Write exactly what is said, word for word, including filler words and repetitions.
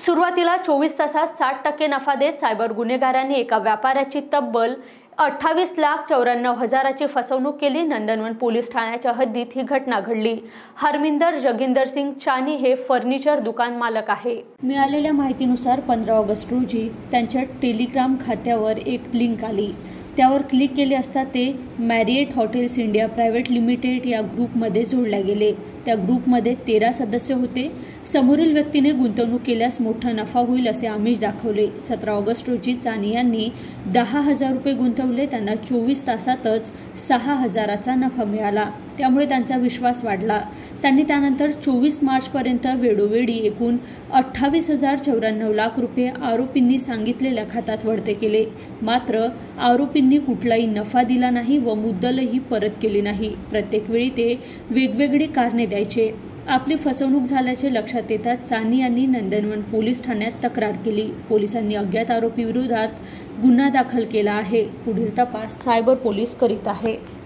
सुरुवातीला चोवीस तासात साठ टक्के नफा देत सायबर गुन्हेगारांनी एका व्यापाऱ्याची तब्बल अठ्ठावीस लाख चौऱ्याण्णव हजाराची फसवणूक केली। नंदनवन पोलीस ठाण्याच्या हद्दीत ही घटना घडली। हरमिंदर जगिंदर सिंग चानी हे फर्निचर दुकान मालक आहे। मिळालेल्या माहितीनुसार पंधरा ऑगस्ट रोजी त्यांच्या टेलिग्राम खात्यावर एक लिंक आली। त्यावर क्लिक केले असता ते Marriott hotels India private limited या ग्रुपमध्ये जोडले गेले। त्या ग्रुपमध्ये तेरा सदस्य होते। समोरील व्यक्तीने गुंतवणूक केल्यास मोठा नफा होईल असे आमिष दाखवले। सतरा ऑगस्ट रोजी चानी यांनी दहा हजार रुपये गुंतवले। त्यांना चोवीस तासातच सहा हजाराचा नफा मिळाला, त्यामुळे त्यांचा विश्वास वाढला। त्यांनी त्यानंतर चोवीस मार्चपर्यंत वेळोवेळी एकूण अठ्ठावीस हजार चौऱ्याण्णव लाख रुपये आरोपींनी सांगितलेल्या खात्यात वळते केले। मात्र आरोपींनी कुठलाही नफा दिला नाही व मुद्दलही परत केली नाही। प्रत्येक वेळी ते वेगवेगळी कारणे द्यायचे। आपली फसवणूक झाल्याचे लक्षात येताच चानी यांनी नंदनवन पोलीस ठाण्यात तक्रार केली। पोलिसांनी अज्ञात आरोपी विरोधात गुन्हा दाखल केला आहे। पुढील तपास सायबर पोलीस करीत आहे।